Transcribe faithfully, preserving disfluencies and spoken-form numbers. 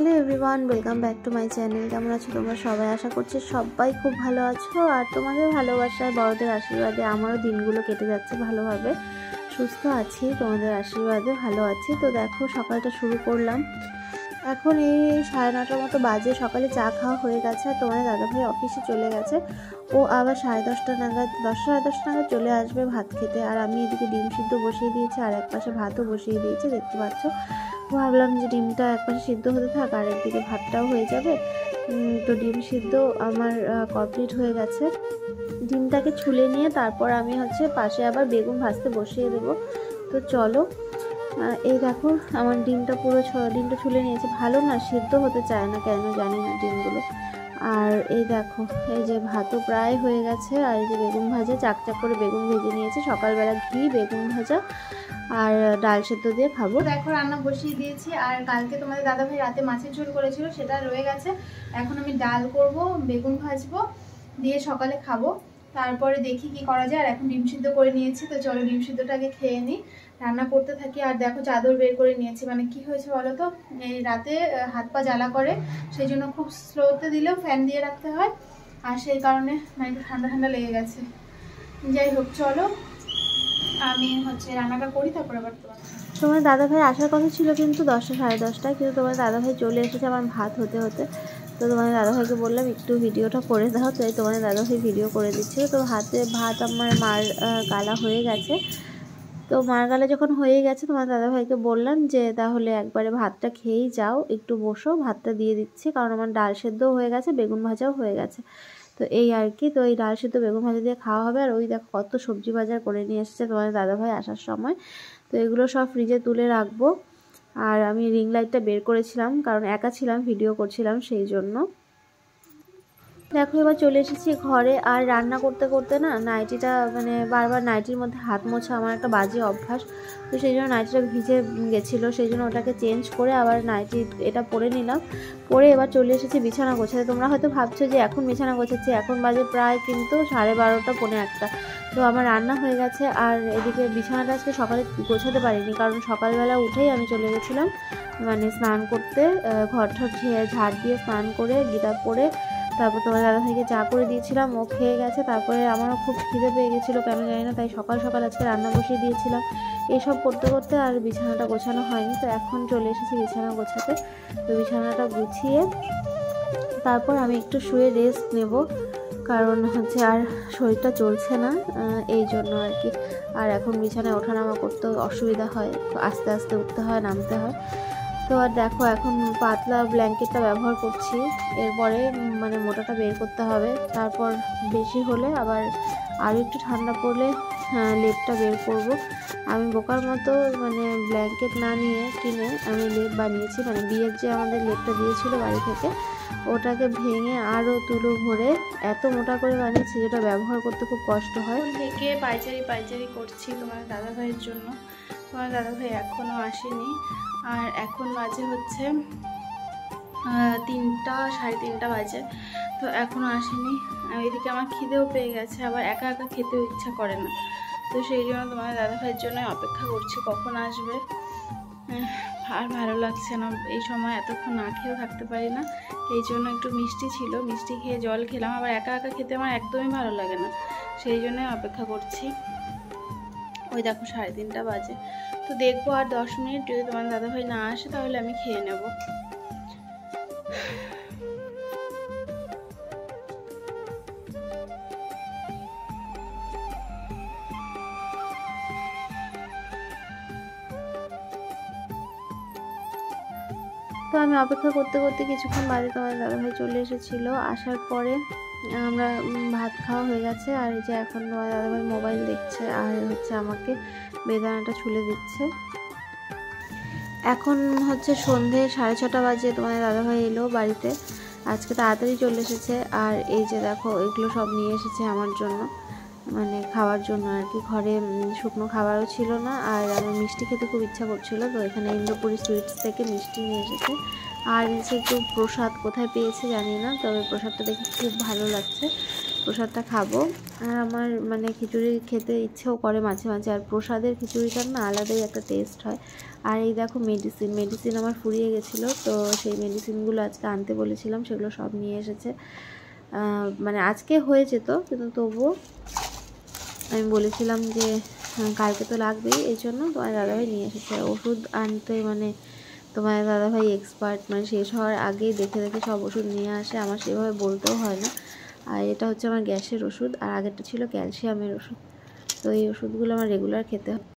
Hello everyone, welcome back to my channel. কেমন আছো তোমরা সবাই? আশা করছি সবাই খুব ভালো আছো। আর তোমাদের ভালোবাসায়, বড়দের আশীর্বাদে আমারও দিনগুলো কেটে যাচ্ছে ভালোভাবে। সুস্থ আছি, তোমাদের আশীর্বাদে ভালো আছি। তো দেখো সকালটা শুরু করলাম। এখন এই সাড়ে নটার মতো বাজে। সকালে চা খাওয়া হয়ে গেছে আর তোমাদের দাদাভাই অফিসে চলে গেছে। ও আবার সাড়ে দশটা নাগাদ দশটা সাড়ে দশটা নাগাদ চলে আসবে ভাত খেতে। আর আমি এদিকে ডিম সিদ্ধ বসিয়ে দিয়েছি আর এক পাশে ভাতও বসিয়ে দিয়েছি, দেখতে পাচ্ছ। ভাবলাম যে ডিমটা এক পাশে সিদ্ধ হতে থাক আর একদিকে ভাতটাও হয়ে যাবে। তো ডিম সিদ্ধ আমার কমপ্লিট হয়ে গেছে। ডিমটাকে ছুলে নিয়ে তারপর আমি হচ্ছে পাশে আবার বেগুন ভাজতে বসিয়ে দেবো। তো চলো, এই দেখো আমার ডিমটা পুরো ডিমটা ছুলে নিয়েছে। ভালো না সিদ্ধ হতে চায় না, কেন জানি না ডিমগুলো। আর এই দেখো এই যে ভাতও প্রায় হয়ে গেছে। আর এই যে বেগুন ভাজা, চাকচাক করে বেগুন ভেজে নিয়েছে। সকালবেলা ঘি, বেগুন ভাজা আর ডাল সেদ্ধ দিয়ে খাবো। দেখো রান্না বসিয়ে দিয়েছি। আর কালকে তোমাদের দাদাভাই রাতে মাছের ঝোল করেছিল, সেটা রয়ে গেছে। এখন আমি ডাল করব, বেগুন ভাজবো, দিয়ে সকালে খাবো। তারপরে দেখি কি করা যায়। আর এখন ডিম সিদ্ধ করে নিয়েছি, তো চলো ডিম সিদ্ধটাকে খেয়ে নিই, রান্না করতে থাকি। আর দেখো চাদর বের করে নিয়েছি। মানে কি হয়েছে বলো তো, এই রাতে হাত পা জ্বালা করে, সেই জন্য খুব স্লোতে দিলেও ফ্যান দিয়ে রাখতে হয়। আর সেই কারণে মানে একটু ঠান্ডা ঠান্ডা লেগে গেছে। যাই হোক চলো আমি হচ্ছে রান্নাটা করি, তারপর আবার তোমার তোমার দাদাভাই আসার কথা ছিল কিন্তু দশটা সাড়ে দশটায়, কিন্তু তোমার দাদাভাই চলে এসেছে আমার ভাত হতে হতে। তো তোমার দাদাভাইকে বললাম একটু ভিডিওটা করে দাও, তো এই তোমার দাদাভাই ভিডিও করে দিচ্ছিল। তো হাতে ভাত আমার মার গালা হয়ে গেছে। তো মার গালা যখন হয়ে গেছে তোমার দাদাভাইকে বললাম যে তাহলে একবারে ভাতটা খেয়েই যাও, একটু বসো, ভাতটা দিয়ে দিচ্ছি। কারণ আমার ডাল সেদ্ধও হয়ে গেছে, বেগুন ভাজাও হয়ে গেছে। তো এই আর কি। তো এই ডাল সেদ্ধ বেগুন ভাজা দিয়ে খাওয়া হবে। আর ওই দেখো কত সবজি বাজার করে নিয়ে এসেছে তোমার দাদাভাই আসার সময়। তো এগুলো সব ফ্রিজে তুলে রাখবো। আর আমি রিং লাইটটা বের করেছিলাম, কারণ একা ছিলাম, ভিডিও করছিলাম সেই জন্য। দেখো এবার চলে এসেছি ঘরে। আর রান্না করতে করতে না নাইটিটা মানে বারবার নাইটির মধ্যে হাত মোছা আমার একটা বাজে অভ্যাস। তো সেই জন্য নাইটিটা ভিজে গেছিলো, সেই জন্য ওটাকে চেঞ্জ করে আবার নাইটি এটা পরে নিলাম। পরে এবার চলে এসেছি বিছানা গোছাতে। তোমরা হয়তো ভাবছো যে এখন বিছানা গোছাচ্ছি, এখন বাজে প্রায় কিন্তু সাড়ে বারোটা পৌনে একটা। তো আমার রান্না হয়ে গেছে। আর এদিকে বিছানাটা আজকে সকালে গোছাতে পারিনি, কারণ সকালবেলা উঠেই আমি চলে গেছিলাম মানে স্নান করতে। ঘর ঠর ঝাড় দিয়ে স্নান করে গীতা পরে তারপর তোমার দাদাভাইকে চা করে দিয়েছিলাম, ও খেয়ে গেছে। তারপরে আমারও খুব খিদে পেয়ে গেছিলো কেন জানি না, তাই সকাল সকাল আজকে রান্না বসিয়ে দিয়েছিলাম। এইসব করতে করতে আর বিছানাটা গোছানো হয়নি। তো এখন চলে এসেছি বিছানা গোছাতে। তো বিছানাটা গুছিয়ে তারপর আমি একটু শুয়ে রেস্ট নেব, কারণ হচ্ছে আর শরীরটা চলছে না, এই জন্য আর কি। আর এখন বিছানায় ওঠানামা করতে অসুবিধা হয়, আস্তে আস্তে উঠতে হয়, নামতে হয়। তো আর দেখো এখন পাতলা ব্ল্যাঙ্কেটটা ব্যবহার করছি। এরপরে মানে মোটাটা বের করতে হবে। তারপর বেশি হলে আবার আরও একটু ঠান্ডা পড়লে লেপটা বের করব। আমি বোকার মতো মানে ব্ল্যাঙ্কেট না নিয়ে কিনে আমি লেপ বানিয়েছি। মানে বিয়ের যে আমাদের লেপটা দিয়েছিল বাড়ি থেকে, ওটাকে ভেঙে আরও তুলো ভরে এত মোটা করে বানিয়েছি, যেটা ব্যবহার করতে খুব কষ্ট হয়। থেকে পাইচারি পাইচারি করছি তোমার দাদাভাইয়ের জন্য। তোমার দাদাভাই এখনও আসেনি। আর এখন বাজে হচ্ছে তিনটা সাড়ে তিনটা বাজে, তো এখনও আসেনি। এদিকে আমার খিদেও পেয়ে গেছে, আবার একা একা খেতেও ইচ্ছা করে না। তো সেই জন্য তোমার দাদাভাইয়ের জন্য অপেক্ষা করছি কখন আসবে। আর ভালো লাগছে না এই সময়, এতক্ষণ না খেয়েও থাকতে পারি না। এই জন্য একটু মিষ্টি ছিল, মিষ্টি খেয়ে জল খেলাম। আবার একা একা খেতে আমার একদমই ভালো লাগে না, সেই জন্যই অপেক্ষা করছি। ওই দেখো সাড়ে তিনটা বাজে। তো দেখবো আর দশ মিনিট, যদি তোমার দাদাভাই না আসে তাহলে আমি খেয়ে নেব। তো আমি অপেক্ষা করতে করতে কিছুক্ষণ বাদে তোমার দাদাভাই চলে এসেছিলো। আসার পরে আমরা ভাত খাওয়া হয়ে গেছে। আর এই যে এখন তোমার দাদাভাই মোবাইল দেখছে আর হচ্ছে আমাকে বেদানাটা ছুলে দিচ্ছে। এখন হচ্ছে সন্ধে সাড়ে ছটা বাজে। তোমাদের দাদাভাই এলো বাড়িতে, আজকে তাড়াতাড়ি চলে এসেছে। আর এই যে দেখো এগুলো সব নিয়ে এসেছে আমার জন্য, মানে খাওয়ার জন্য আর কি। ঘরে শুকনো খাবারও ছিল না, আর আমার মিষ্টি খেতে খুব ইচ্ছা করছিল। তো এখানে ইন্দ্রপুরি সুইটস থেকে মিষ্টি নিয়ে এসেছে। আর এসে একটু প্রসাদ, কোথায় পেয়েছে জানি না, তবে প্রসাদটা দেখে খুব ভালো লাগছে। প্রসাদটা খাবো। আর আমার মানে খিচুড়ি খেতে ইচ্ছেও করে মাঝে মাঝে, আর প্রসাদের খিচুড়িটার না আলাদাই একটা টেস্ট হয়। আর এই দেখো মেডিসিন মেডিসিন আমার ফুরিয়ে গেছিলো, তো সেই মেডিসিনগুলো আজকে আনতে বলেছিলাম, সেগুলো সব নিয়ে এসেছে। মানে আজকে হয়ে যেত, কিন্তু তবুও আমি বলেছিলাম যে কালকে তো লাগবেই, এই জন্য তোমার দাদাভাই নিয়ে এসেছে ওষুধ আনতে। মানে তোমার দাদাভাই এক্সপার্ট, মানে শেষ হওয়ার আগেই দেখে দেখে সব ওষুধ নিয়ে আসে, আমার সেভাবে বলতেও হয় না। আর এটা হচ্ছে আমার গ্যাসের ওষুধ, আর আগেরটা ছিল ক্যালসিয়ামের ওষুধ। তো এই ওষুধগুলো আমার রেগুলার খেতে হয়।